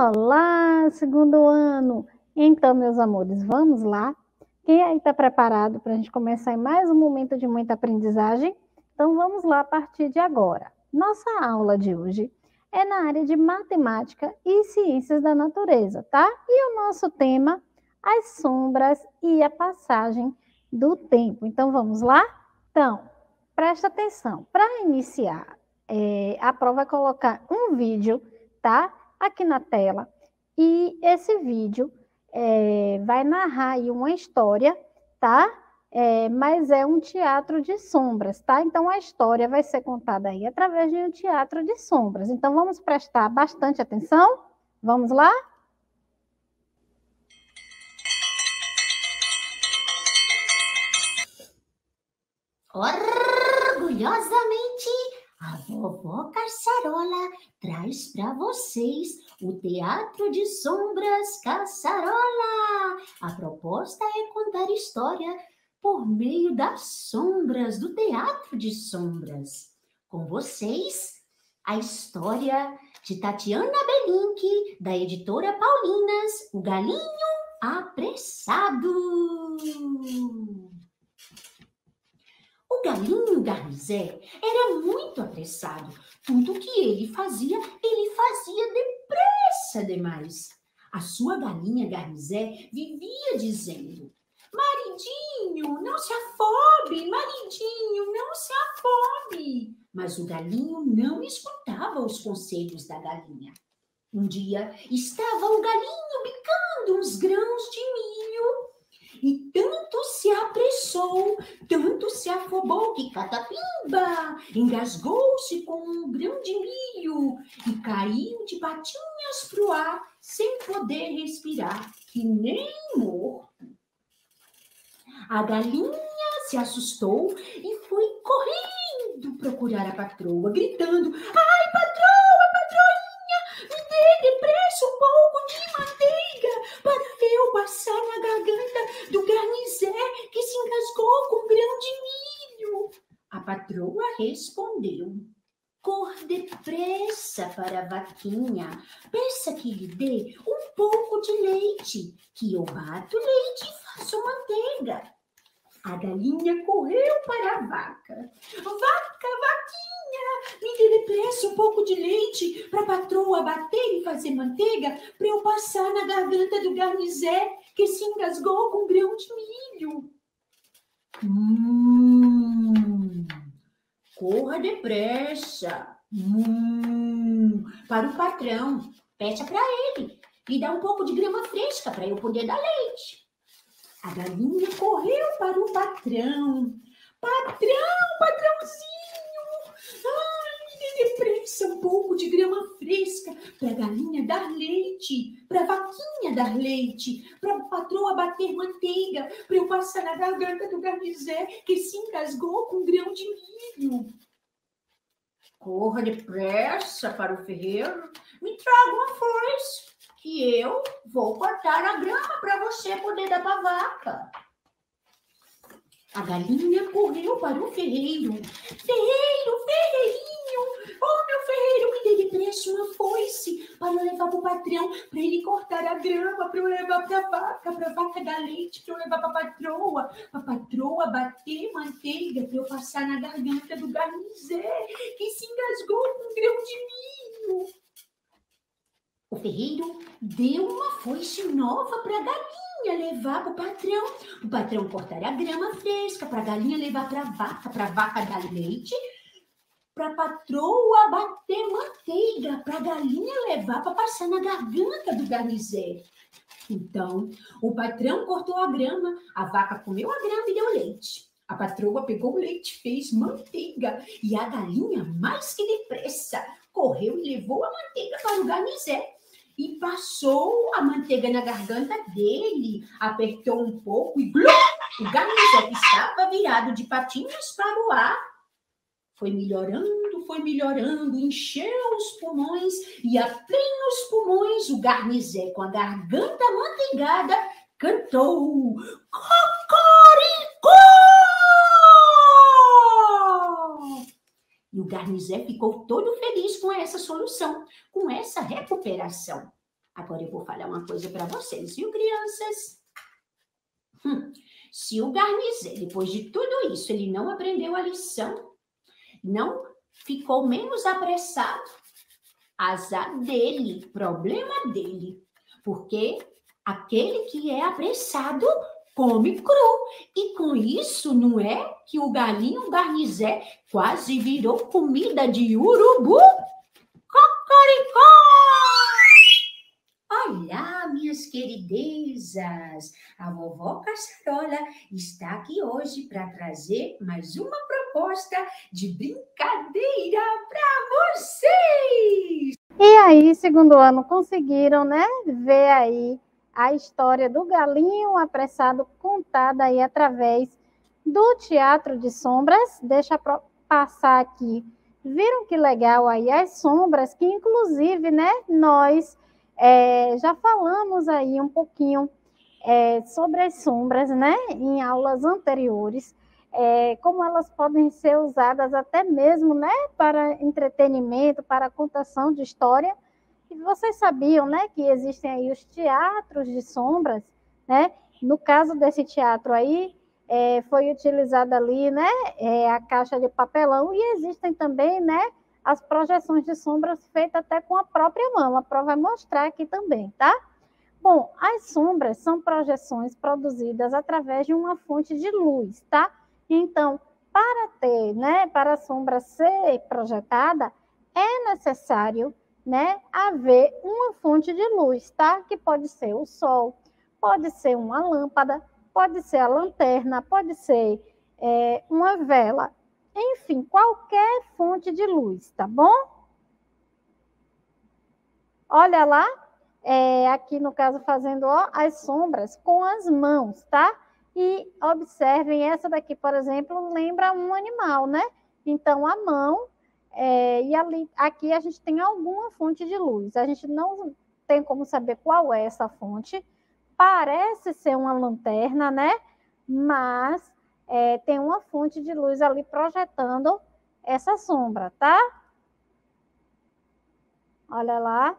Olá, segundo ano! Então, meus amores, vamos lá? Quem aí está preparado para a gente começar em mais um momento de muita aprendizagem? Então, vamos lá a partir de agora. Nossa aula de hoje é na área de matemática e ciências da natureza, tá? E o nosso tema, as sombras e a passagem do tempo. Então, vamos lá? Então, presta atenção. Para iniciar, a prova vai colocar um vídeo, tá? Aqui na tela. E esse vídeo vai narrar aí uma história, tá? Mas é um teatro de sombras, tá? Então, a história vai ser contada aí através de um teatro de sombras. Então, vamos prestar bastante atenção? Vamos lá? Orgulhosamente, a vovó Caçarola traz para vocês o Teatro de Sombras Caçarola. A proposta é contar história por meio das sombras do Teatro de Sombras. Com vocês, a história de Tatiana Belink, da editora Paulinas, O Galinho Apressado. O galinho Garnizé era muito apressado. Tudo que ele fazia depressa demais. A sua galinha Garnizé vivia dizendo: "Maridinho, não se afobe, maridinho, não se afobe." Mas o galinho não escutava os conselhos da galinha. Um dia estava o galinho bicando uns grãos de milho. E tanto se apressou, tanto se afobou que catapimba engasgou-se com um grão de milho e caiu de patinhas pro ar sem poder respirar, que nem morto. A galinha se assustou e foi correndo procurar a patroa, gritando: "Ai, patroa, patroinha, me dê depressa um pouco de manteiga para eu passar na garganta do Garnizé que se engasgou com um grão de milho." A patroa respondeu: "Cor depressa para a vaquinha, peça que lhe dê um pouco de leite, que eu bato leite e faço manteiga." A galinha correu para a vaca. "Vaca, vaquinha, me dê depressa um pouco de leite para a patroa bater e fazer manteiga para eu passar na garganta do Garnizé que se engasgou com um grão de milho." Corra depressa. Para o patrão. Peça para ele e dá um pouco de grama fresca para eu poder dar leite." A galinha correu para o patrão. "Patrão, patrãozinho, ai, me dê depressa um pouco de grama fresca para a galinha dar leite, para a vaquinha dar leite, para a patroa bater manteiga, para eu passar na garganta do Garnizé que se engasgou com um grão de milho." Corra depressa para o ferreiro, me traga uma foice, que eu vou cortar a grama para você poder dar para a vaca. A galinha correu para o ferreiro. "Ferreiro, ferreirinho, oh meu ferreiro, me dê depressa uma foice para eu levar para o patrão, para ele cortar a grama, para eu levar para a vaca dar leite, para eu levar para a patroa bater manteiga, para eu passar na garganta do Garnizé, que se engasgou com um grão de milho." O ferreiro deu uma foice nova para a galinha levar para o patrão cortar a grama fresca, para a galinha levar para a vaca dar leite, para a patroa bater manteiga, para a galinha levar para passar na garganta do Garnizé. Então, o patrão cortou a grama, a vaca comeu a grama e deu leite. A patroa pegou o leite, fez manteiga e a galinha, mais que depressa, correu e levou a manteiga para o Garnizé. E passou a manteiga na garganta dele, apertou um pouco e blum, o Garnizé, que estava virado de patinhas para o ar, foi melhorando, encheu os pulmões e a plenos pulmões o Garnizé, com a garganta amanteigada, cantou: "Cocoricó!" E o Garnizé ficou todo feliz com essa solução, com essa recuperação. Agora eu vou falar uma coisa para vocês, viu, crianças? Se o Garnizé, depois de tudo isso, ele não aprendeu a lição, não ficou menos apressado, azar dele, problema dele. Porque aquele que é apressado come cru. E com isso, não é que o galinho Garnizé quase virou comida de urubu? Cocoricó! Olá, minhas queridezas! A vovó Caçarola está aqui hoje para trazer mais uma proposta de brincadeira para vocês! E aí, segundo ano, conseguiram, né, ver aí a história do galinho apressado contada aí através do Teatro de Sombras. Deixa eu passar aqui. Viram que legal aí as sombras, que inclusive, né, nós já falamos aí um pouquinho sobre as sombras, né, em aulas anteriores, como elas podem ser usadas até mesmo, né, para entretenimento, para contação de história. E vocês sabiam, né, que existem aí os teatros de sombras, né? No caso desse teatro aí, foi utilizada ali, né, a caixa de papelão, e existem também, né, as projeções de sombras feitas até com a própria mão. A prova vai mostrar aqui também, tá? Bom, as sombras são projeções produzidas através de uma fonte de luz, tá? Então, para a sombra ser projetada, é necessário, né, haver uma fonte de luz, tá? Que pode ser o sol, pode ser uma lâmpada, pode ser a lanterna, pode ser uma vela, enfim, qualquer fonte de luz, tá bom? Olha lá, aqui no caso fazendo as sombras com as mãos, tá? E observem, essa daqui, por exemplo, lembra um animal, né? Então, a mão, e ali, aqui a gente tem alguma fonte de luz. A gente não tem como saber qual é essa fonte. Parece ser uma lanterna, né? Mas tem uma fonte de luz ali projetando essa sombra, tá? Olha lá.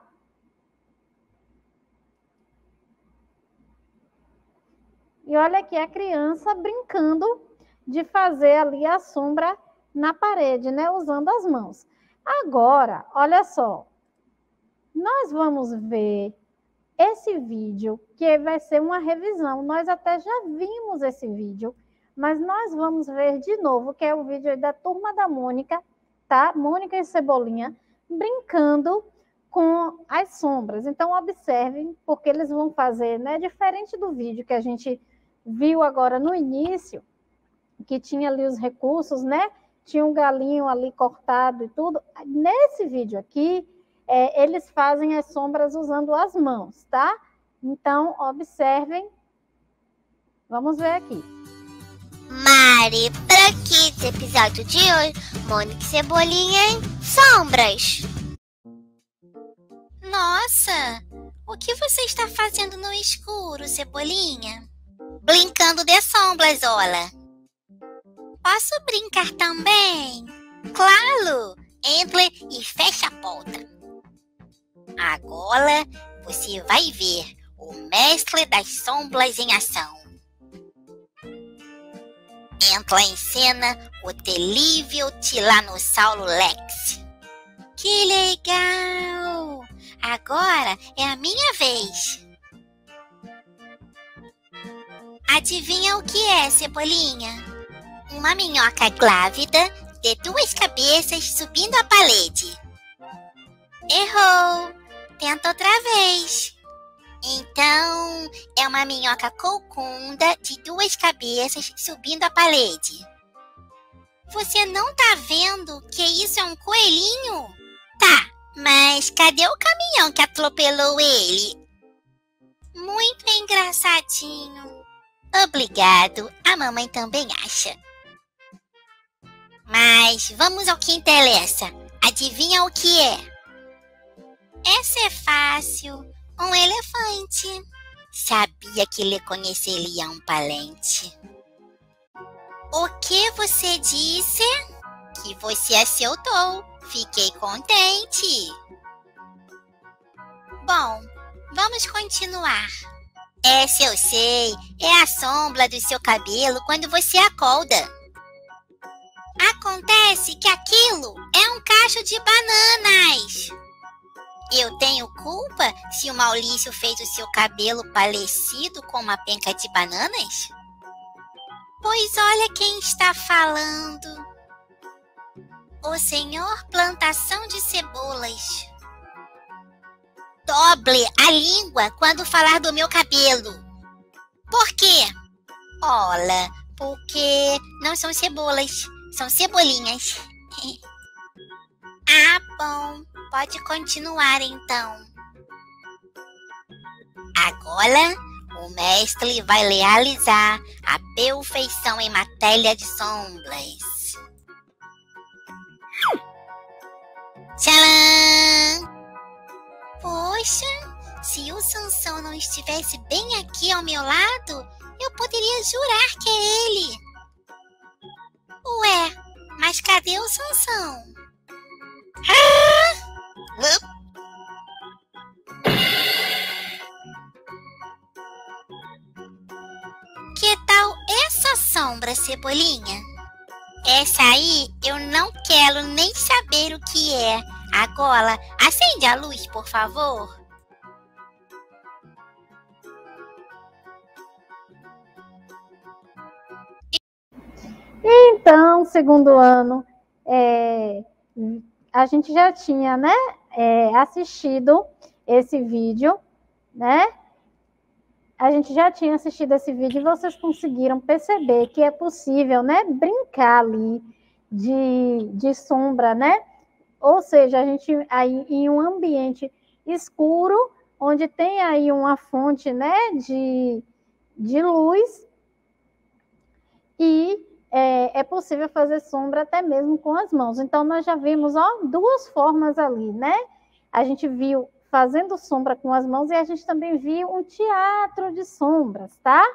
E olha aqui a criança brincando de fazer ali a sombra na parede, né? Usando as mãos. Agora, olha só. Nós vamos ver esse vídeo, que vai ser uma revisão. Nós até já vimos esse vídeo, mas nós vamos ver de novo, que é o vídeo da Turma da Mônica, tá? Mônica e Cebolinha brincando com as sombras. Então, observem, porque eles vão fazer, né? Diferente do vídeo que a gente viu agora no início, que tinha ali os recursos, né? Tinha um galinho ali cortado e tudo. Nesse vídeo aqui, eles fazem as sombras usando as mãos, tá? Então, observem. Vamos ver aqui. Mari, pra Kids, episódio de hoje, Mônica e Cebolinha em sombras. Nossa, o que você está fazendo no escuro, Cebolinha? Brincando de sombras, olha. Posso brincar também? Claro! Entre e fecha a porta. Agora você vai ver o mestre das sombras em ação. Entra em cena o terrível Tiranossauro Rex. Que legal! Agora é a minha vez. Adivinha o que é, Cebolinha? Uma minhoca grávida de 2 cabeças subindo a parede. Errou! Tenta outra vez. Então, é uma minhoca corcunda de 2 cabeças subindo a parede. Você não tá vendo que isso é um coelhinho? Tá, mas cadê o caminhão que atropelou ele? Muito engraçadinho. Obrigado, a mamãe também acha. Mas vamos ao que interessa. Adivinha o que é? Essa é fácil. Um elefante. Sabia que ele conheceria um parente. O que você disse? Que você acertou. Fiquei contente. Bom, Vamos continuar. Essa eu sei, é a sombra do seu cabelo quando você acorda. Acontece que aquilo é um cacho de bananas. Eu tenho culpa se o Maurício fez o seu cabelo parecido com uma penca de bananas? Pois olha quem está falando. O senhor Plantação de Cebolas. Dobre a língua quando falar do meu cabelo. Por quê? Olha, porque não são cebolas, são cebolinhas. Ah, bom. Pode continuar, então. Agora, o mestre vai realizar a perfeição em matéria de sombras. Tcharam! Poxa, se o Sansão não estivesse bem aqui ao meu lado, eu poderia jurar que é ele. Ué, mas cadê o Sansão? Que tal essa sombra, Cebolinha? Essa aí eu não quero nem saber o que é. Agora, acende a luz, por favor. Então, segundo ano, a gente já tinha, né, assistido esse vídeo, né? A gente já tinha assistido esse vídeo e vocês conseguiram perceber que é possível, né, brincar ali de sombra, né? Ou seja, a gente aí em um ambiente escuro, onde tem aí uma fonte, né, de luz, e é possível fazer sombra até mesmo com as mãos. Então, nós já vimos, ó, duas formas ali, né? A gente viu fazendo sombra com as mãos e a gente também viu um teatro de sombras, tá?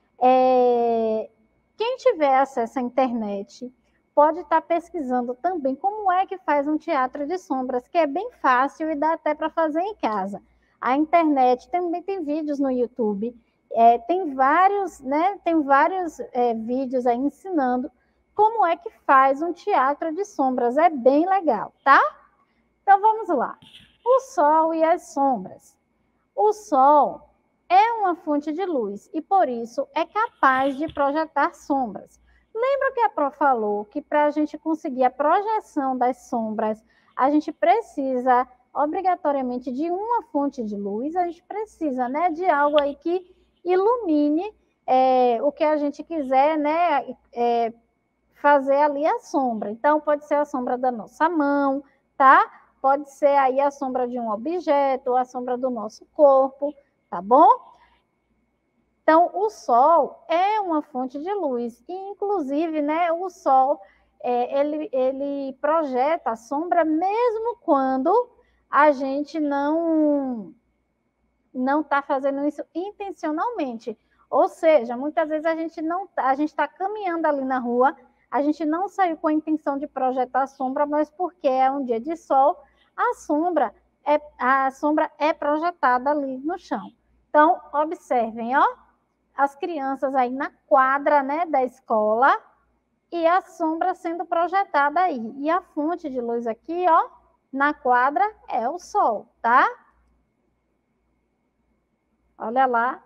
Quem tiver acesso à internet pode estar pesquisando também como é que faz um teatro de sombras, que é bem fácil e dá até para fazer em casa. A internet também tem vídeos no YouTube, tem vários, né, vídeos aí ensinando como é que faz um teatro de sombras. É bem legal, tá? Então, vamos lá. O sol e as sombras. O sol é uma fonte de luz e, por isso, é capaz de projetar sombras. Lembra que a Pro falou que para a gente conseguir a projeção das sombras, a gente precisa, obrigatoriamente, de uma fonte de luz, a gente precisa, né, de algo aí que ilumine o que a gente quiser, né, fazer ali a sombra. Então, pode ser a sombra da nossa mão, tá? Pode ser aí a sombra de um objeto, ou a sombra do nosso corpo, tá bom? Então, o sol é uma fonte de luz. E, inclusive, né, o sol, ele projeta a sombra mesmo quando a gente não está fazendo isso intencionalmente. Ou seja, muitas vezes a gente está caminhando ali na rua, a gente não saiu com a intenção de projetar a sombra, mas porque é um dia de sol, a sombra é projetada ali no chão. Então, observem, ó, as crianças aí na quadra, né, da escola, e a sombra sendo projetada aí. E a fonte de luz aqui, ó, na quadra é o sol, tá? Olha lá.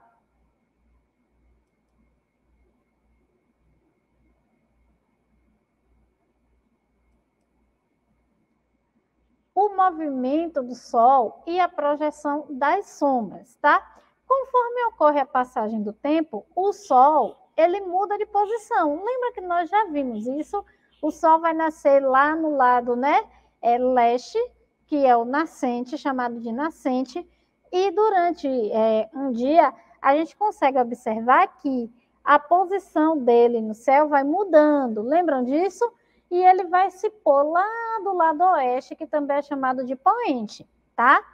O movimento do sol e a projeção das sombras, tá? Conforme ocorre a passagem do tempo, o sol, ele muda de posição. Lembra que nós já vimos isso? O sol vai nascer lá no lado, né, leste, que é o nascente, chamado de nascente, e durante um dia, a gente consegue observar que a posição dele no céu vai mudando. Lembram disso? E ele vai se pôr lá do lado oeste, que também é chamado de poente, tá?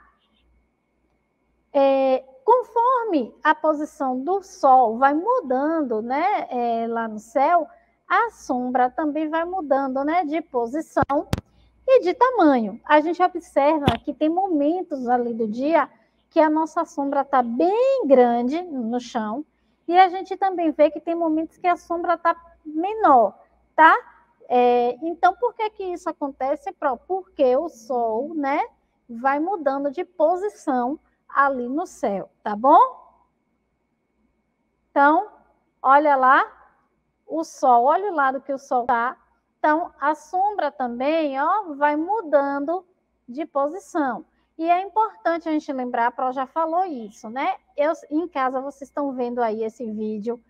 Conforme a posição do sol vai mudando, né, lá no céu, a sombra também vai mudando, né, de posição e de tamanho. A gente observa que tem momentos ali do dia que a nossa sombra está bem grande no chão, e a gente também vê que tem momentos que a sombra está menor, tá? Então, por que isso acontece? Porque o Sol, né, vai mudando de posição ali no céu, tá bom? Então, olha lá, o Sol, olha o lado que o Sol está. Então, a sombra também, ó, vai mudando de posição. E é importante a gente lembrar, a Pro já falou isso, né? Em casa, vocês estão vendo aí esse vídeo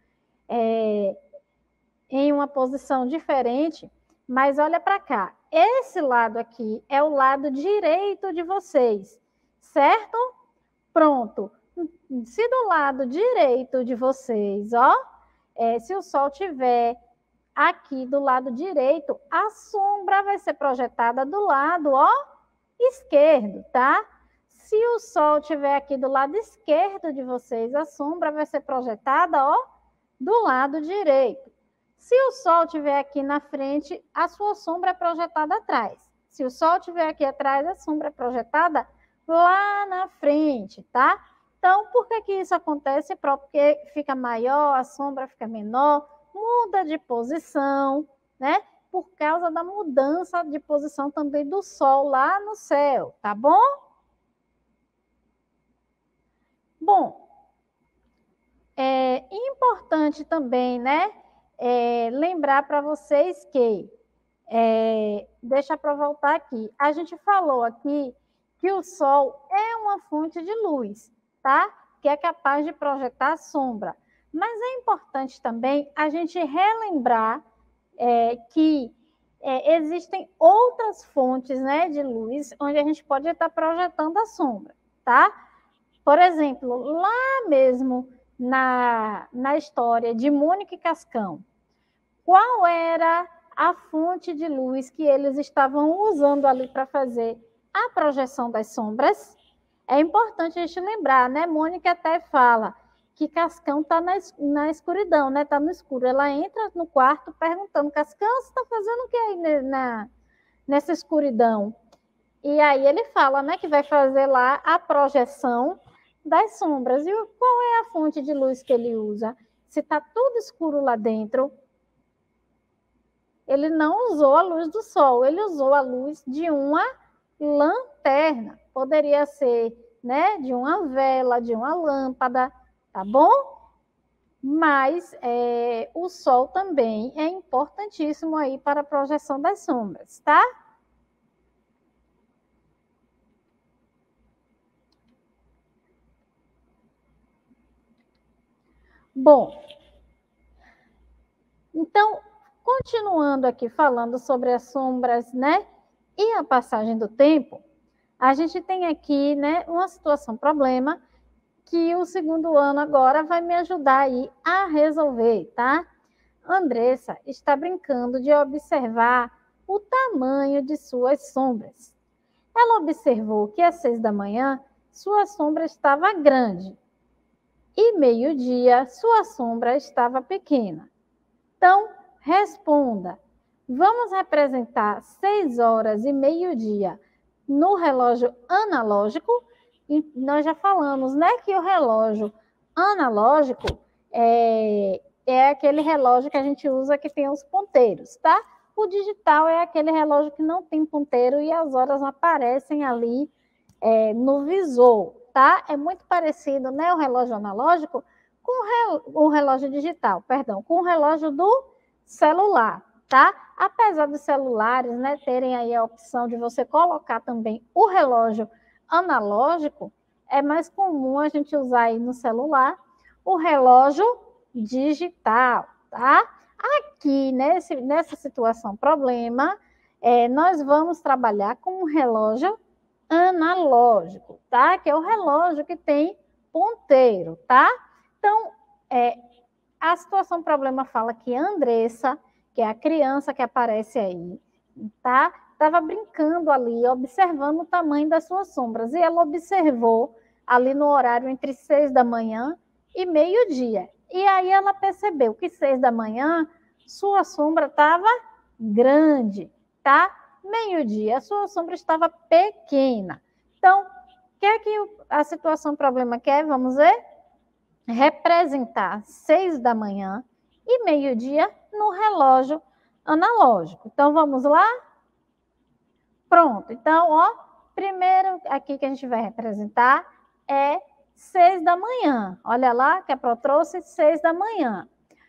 em uma posição diferente, mas olha para cá. Esse lado aqui é o lado direito de vocês, certo? Pronto. Se do lado direito de vocês, ó, se o Sol tiver aqui do lado direito, a sombra vai ser projetada do lado, ó, esquerdo, tá? Se o Sol estiver aqui do lado esquerdo de vocês, a sombra vai ser projetada, ó, do lado direito. Se o Sol estiver aqui na frente, a sua sombra é projetada atrás. Se o Sol estiver aqui atrás, a sombra é projetada lá na frente, tá? Então, por que isso acontece? Porque fica maior, a sombra fica menor, muda de posição, né? Por causa da mudança de posição também do Sol lá no céu, tá bom? Bom, é importante também, né? Lembrar para vocês que, deixa eu voltar aqui, a gente falou aqui que o Sol é uma fonte de luz, tá? Que é capaz de projetar sombra. Mas é importante também a gente relembrar que existem outras fontes, né, de luz onde a gente pode estar projetando a sombra, tá? Por exemplo, lá mesmo na história de Mônica e Cascão, qual era a fonte de luz que eles estavam usando ali para fazer a projeção das sombras? É importante a gente lembrar, né? Mônica até fala que Cascão está na escuridão, né? Está no escuro. Ela entra no quarto perguntando, Cascão, você está fazendo o que aí nessa escuridão? E aí ele fala, né, que vai fazer lá a projeção das sombras. E qual é a fonte de luz que ele usa? Se está tudo escuro lá dentro, ele não usou a luz do sol, ele usou a luz de uma lanterna. Poderia ser, né, de uma vela, de uma lâmpada, tá bom? Mas o sol também é importantíssimo aí para a projeção das sombras, tá? Bom, então, continuando aqui falando sobre as sombras, né, e a passagem do tempo, a gente tem aqui, né, uma situação, problema, que o segundo ano agora vai me ajudar aí a resolver, tá? Andressa está brincando de observar o tamanho de suas sombras. Ela observou que às 6 da manhã sua sombra estava grande e meio-dia sua sombra estava pequena. Então, responda. Vamos representar 6 horas e meio-dia no relógio analógico. E nós já falamos, né, que o relógio analógico é aquele relógio que a gente usa que tem os ponteiros, tá? O digital é aquele relógio que não tem ponteiro e as horas aparecem ali no visor, tá? É muito parecido, né, o relógio analógico com o relógio digital, perdão, com o relógio do celular, tá? Apesar dos celulares, né, terem aí a opção de você colocar também o relógio analógico, é mais comum a gente usar aí no celular o relógio digital, tá? Aqui, nessa situação problema, nós vamos trabalhar com um relógio analógico, tá? Que é o relógio que tem ponteiro, tá? Então, a situação problema fala que a Andressa, que é a criança que aparece aí, tá? Estava brincando ali, observando o tamanho das suas sombras. E ela observou ali no horário entre 6 da manhã e meio-dia. E aí ela percebeu que 6 da manhã sua sombra estava grande, tá? Meio-dia, a sua sombra estava pequena. Então, que é que a situação problema quer? Vamos ver? Representar 6 da manhã e meio-dia no relógio analógico. Então, vamos lá? Pronto. Então, ó, primeiro aqui que a gente vai representar é 6 da manhã. Olha lá, que a Pro trouxe 6 da manhã.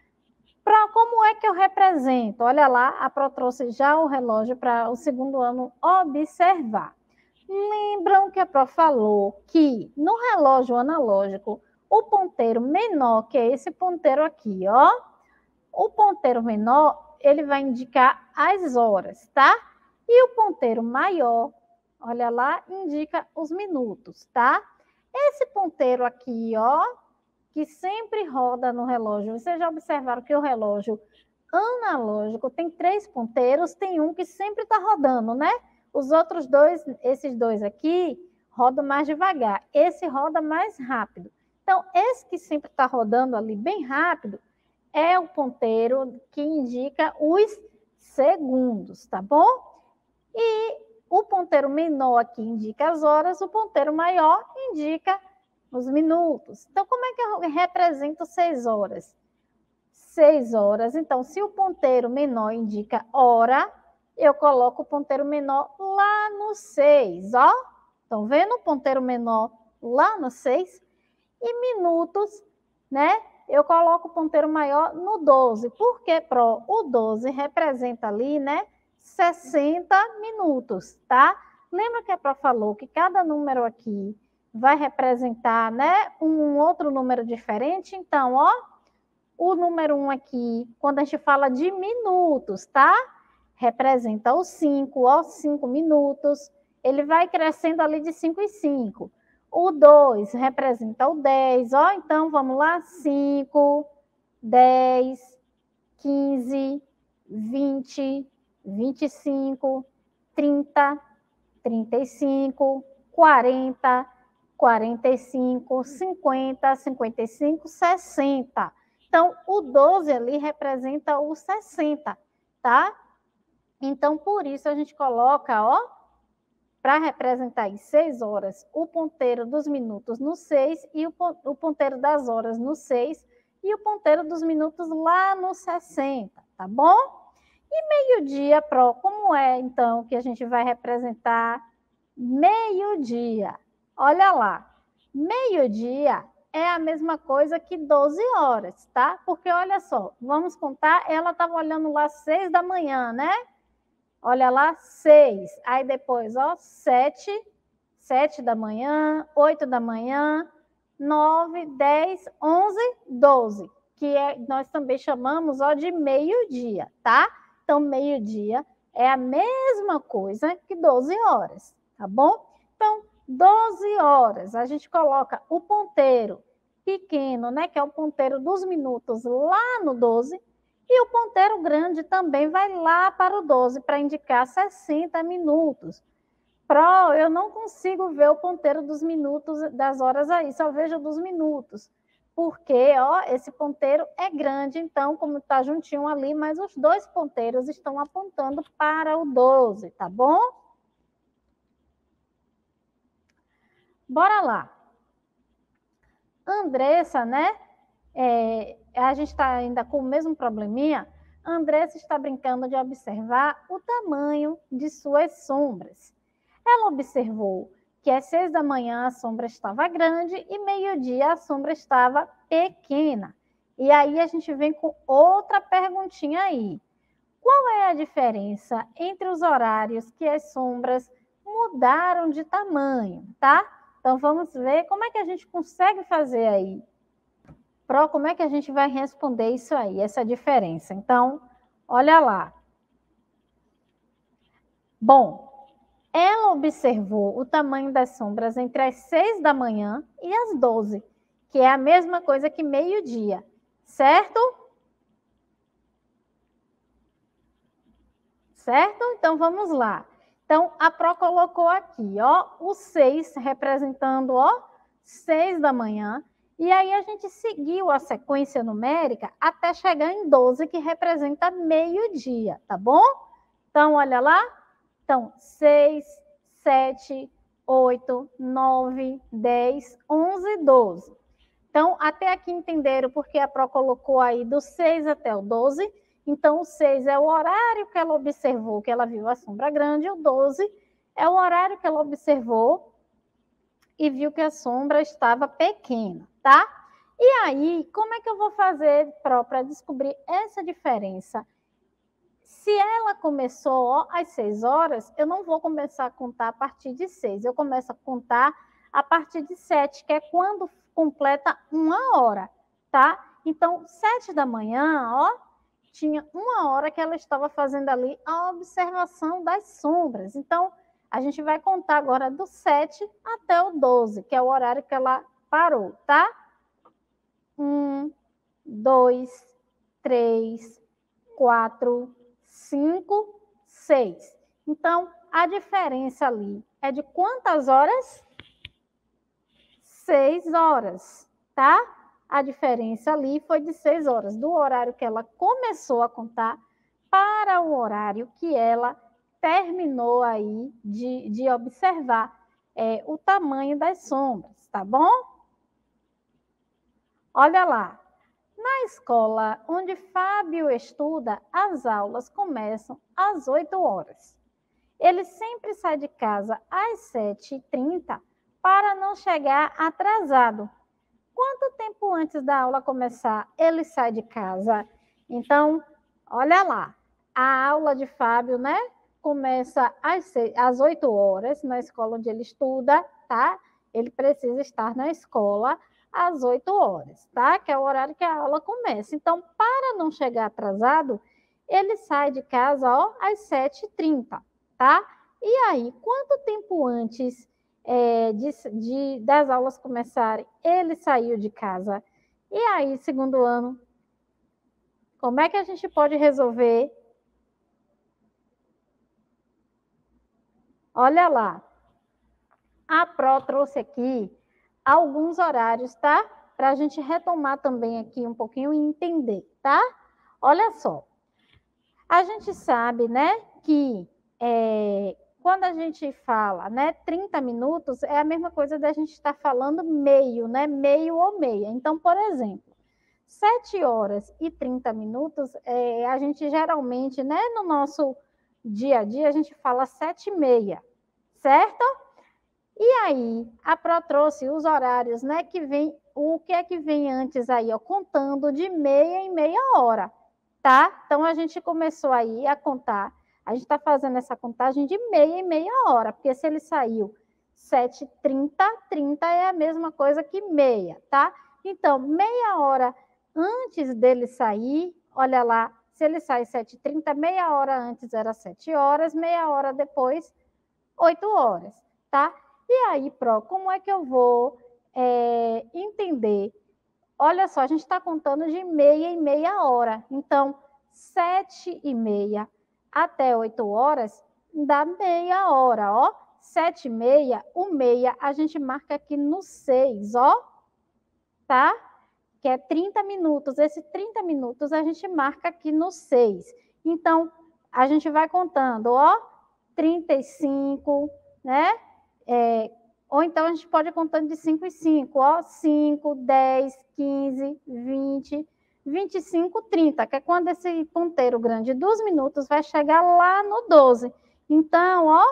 Como é que eu represento? Olha lá, a Pro trouxe já o relógio para o segundo ano observar. Lembram que a Pro falou que no relógio analógico, o ponteiro menor, que é esse ponteiro aqui, ó, o ponteiro menor, ele vai indicar as horas, tá? E o ponteiro maior, olha lá, indica os minutos, tá? Esse ponteiro aqui, ó, que sempre roda no relógio, vocês já observaram que o relógio analógico tem 3 ponteiros, tem um que sempre está rodando, né? Os outros dois, esses dois aqui, rodam mais devagar. Esse roda mais rápido. Então, esse que sempre está rodando ali bem rápido é o ponteiro que indica os segundos, tá bom? E o ponteiro menor aqui indica as horas, o ponteiro maior indica os minutos. Então, como é que eu represento 6 horas? 6 horas, então, se o ponteiro menor indica hora, eu coloco o ponteiro menor lá no 6, ó. Estão vendo o ponteiro menor lá no 6? E minutos, né? Eu coloco o ponteiro maior no 12. Por quê, Pro? O 12 representa ali, né? 60 minutos, tá? Lembra que a Pro falou que cada número aqui vai representar, né, um outro número diferente? Então, ó, o número 1 aqui, quando a gente fala de minutos, tá? Representa o 5, ó, 5 minutos. Ele vai crescendo ali de 5 em 5. O 2 representa o 10, ó, então vamos lá, 5, 10, 15, 20, 25, 30, 35, 40, 45, 50, 55, 60. Então, o 12 ali representa o 60, tá? Então, por isso a gente coloca, ó, para representar em 6 horas, o ponteiro dos minutos no 6 e o ponteiro das horas no 6 e o ponteiro dos minutos lá no 60, tá bom? E meio-dia, Pro, como é, então, que a gente vai representar meio-dia? Olha lá, meio-dia é a mesma coisa que 12 horas, tá? Porque, olha só, vamos contar, ela estava olhando lá 6 da manhã, né? Olha lá, 6. Aí depois, ó, 7 da manhã, 8 da manhã, 9, 10, 11, 12, que nós também chamamos, ó, de meio-dia, tá? Então, meio-dia é a mesma coisa que 12 horas, tá bom? Então, 12 horas, a gente coloca o ponteiro pequeno, né, que é o ponteiro dos minutos lá no 12, e o ponteiro grande também vai lá para o 12, para indicar 60 minutos. Pro, eu não consigo ver o ponteiro dos minutos, das horas aí, só vejo dos minutos. Porque, ó, esse ponteiro é grande, então, como está juntinho ali, mas os dois ponteiros estão apontando para o 12, tá bom? Bora lá. Andressa, né? A gente está ainda com o mesmo probleminha. A Andressa está brincando de observar o tamanho de suas sombras. Ela observou que às 6 da manhã a sombra estava grande e meio-dia a sombra estava pequena. E aí a gente vem com outra perguntinha aí. Qual é a diferença entre os horários que as sombras mudaram de tamanho, tá? Então vamos ver como é que a gente consegue fazer aí. Pro, como é que a gente vai responder isso aí, essa diferença? Então, olha lá. Bom, ela observou o tamanho das sombras entre as 6 da manhã e as 12, que é a mesma coisa que meio-dia, certo? Certo? Então, vamos lá. Então, a Pro colocou aqui, ó, o 6 representando, ó, 6 da manhã. E aí, a gente seguiu a sequência numérica até chegar em 12, que representa meio-dia, tá bom? Então, olha lá. Então, 6, 7, 8, 9, 10, 11, 12. Então, até aqui entenderam porque a Pro colocou aí do 6 até o 12. Então, o 6 é o horário que ela observou, que ela viu a sombra grande, e o 12 é o horário que ela observou e viu que a sombra estava pequena, tá? E aí, como é que eu vou fazer para descobrir essa diferença? Se ela começou ó, às 6 horas, eu não vou começar a contar a partir de 6. Eu começo a contar a partir de 7, que é quando completa 1 hora, tá? Então, 7 da manhã, ó, tinha 1 hora que ela estava fazendo ali a observação das sombras. Então, a gente vai contar agora do 7 até o 12, que é o horário que ela parou, tá? 1, 2, 3, 4, 5, 6. Então, a diferença ali é de quantas horas? 6 horas, tá? A diferença ali foi de 6 horas, do horário que ela começou a contar para o horário que ela terminou aí de observar o tamanho das sombras, tá bom? Olha lá. Na escola onde Fábio estuda, as aulas começam às 8 horas. Ele sempre sai de casa às 7h30 para não chegar atrasado. Quanto tempo antes da aula começar ele sai de casa? Então, olha lá, a aula de Fábio, né? Começa às 8 horas na escola onde ele estuda, tá? Ele precisa estar na escola às 8 horas, tá? Que é o horário que a aula começa. Então, para não chegar atrasado, ele sai de casa, ó, às 7h30, tá? E aí, quanto tempo antes das aulas começarem, ele saiu de casa? E aí, segundo ano, como é que a gente pode resolver? Olha lá, a Pro trouxe aqui alguns horários, tá? Para a gente retomar também aqui um pouquinho e entender, tá? Olha só, a gente sabe, né, que quando a gente fala, né, 30 minutos, é a mesma coisa da gente estar falando meio, né, meio ou meia. Então, por exemplo, 7 horas e 30 minutos, a gente geralmente, né, no nosso dia a dia, a gente fala 7h30, certo? E aí, a Pro trouxe os horários, né, que vem, o que é que vem antes aí, ó, contando de meia em meia hora, tá? Então, a gente começou aí a contar, a gente está fazendo essa contagem de meia em meia hora, porque se ele saiu 7h30, 30 é a mesma coisa que meia, tá? Então, meia hora antes dele sair, olha lá, se ele sai 7h30, meia hora antes era 7 horas, meia hora depois, 8 horas, tá? E aí, Pro, como é que eu vou entender? Olha só, a gente está contando de meia em meia hora. Então, 7h30 até 8 horas dá meia hora, ó. 7h30, o meia a gente marca aqui no 6, ó. Tá? Que é 30 minutos. Esse 30 minutos a gente marca aqui no 6. Então, a gente vai contando, ó. 35, né? Ou então a gente pode ir contando de 5 em 5, ó, 5, 10, 15, 20, 25, 30, que é quando esse ponteiro grande dos minutos vai chegar lá no 12. Então, ó,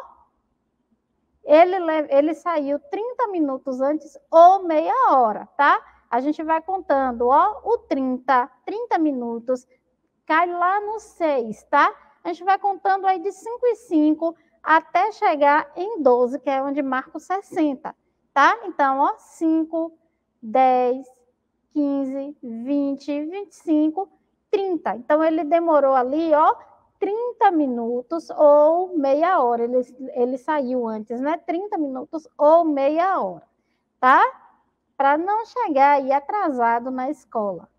ele saiu 30 minutos antes ou meia hora, tá? A gente vai contando, ó, o 30 minutos, cai lá no 6, tá? A gente vai contando aí de 5 em 5 até chegar em 12, que é onde marca o 60, tá? Então, ó, 5, 10, 15, 20, 25, 30. Então, ele demorou ali, ó, 30 minutos ou meia hora. Ele saiu antes, né? 30 minutos ou meia hora, tá? Para não chegar aí atrasado na escola.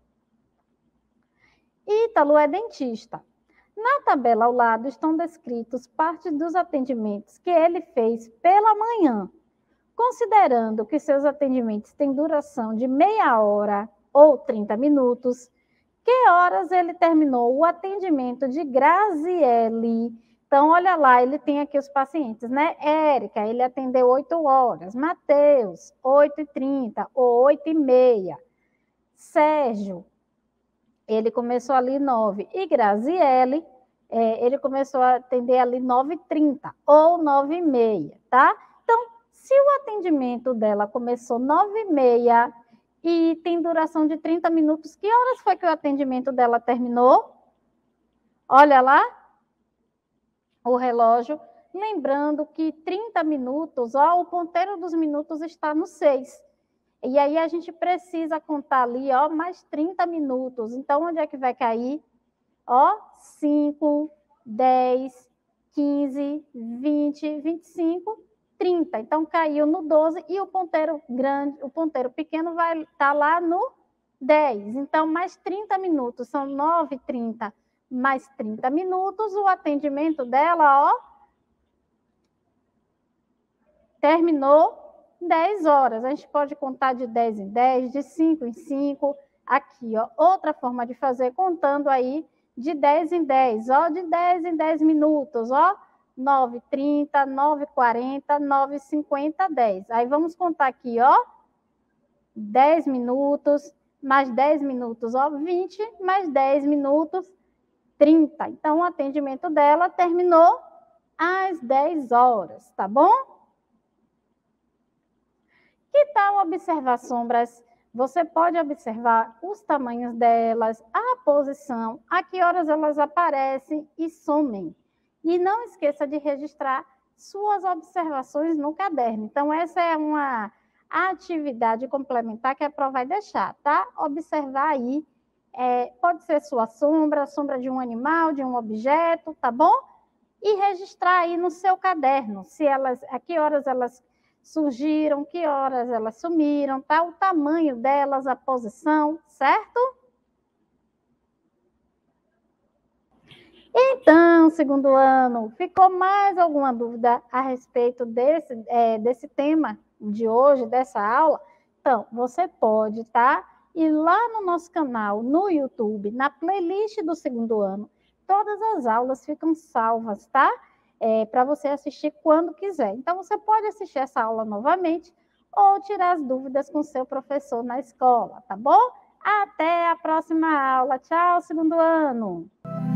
Ítalo é dentista. Na tabela ao lado estão descritos parte dos atendimentos que ele fez pela manhã. Considerando que seus atendimentos têm duração de meia hora ou 30 minutos, que horas ele terminou o atendimento de Graziele, Então, olha lá, ele tem aqui os pacientes, né? Érica, ele atendeu 8 horas. Mateus, 8h30 ou 8h30. Sérgio, ele começou ali 9. E Graziele, ele começou a atender ali 9h30 ou 9h30, tá? Então, se o atendimento dela começou 9h30 e tem duração de 30 minutos, que horas foi que o atendimento dela terminou? Olha lá o relógio, lembrando que 30 minutos, ó, o ponteiro dos minutos está no 6. E aí a gente precisa contar ali, ó, mais 30 minutos. Então, onde é que vai cair? Ó, 5, 10, 15, 20, 25, 30. Então, caiu no 12 e o ponteiro grande, o ponteiro pequeno vai estar lá no 10. Então, mais 30 minutos, são 9h30 mais 30 minutos, o atendimento dela, ó, terminou 10 horas. A gente pode contar de 10 em 10, de 5 em 5. Aqui, ó, outra forma de fazer, contando aí de 10 em 10, ó, de 10 em 10 minutos, ó, 9h30, 9h40, 9h50, 10. Aí vamos contar aqui, ó, 10 minutos, mais 10 minutos, ó, 20, mais 10 minutos, 30. Então, o atendimento dela terminou às 10 horas, tá bom? Que tal observar sombras? Você pode observar os tamanhos delas, a posição, a que horas elas aparecem e somem. E não esqueça de registrar suas observações no caderno. Então, essa é uma atividade complementar que a prova vai deixar, tá? Observar aí, pode ser sua sombra, a sombra de um animal, de um objeto, tá bom? E registrar aí no seu caderno, se elas, a que horas elas surgiram, que horas elas sumiram, tá? O tamanho delas, a posição, certo? Então, segundo ano, ficou mais alguma dúvida a respeito desse tema de hoje, dessa aula? Então, você pode, tá? Ir lá no nosso canal, no YouTube, na playlist do segundo ano, todas as aulas ficam salvas, tá? Para você assistir quando quiser. Então, você pode assistir essa aula novamente ou tirar as dúvidas com seu professor na escola, tá bom? Até a próxima aula. Tchau, segundo ano!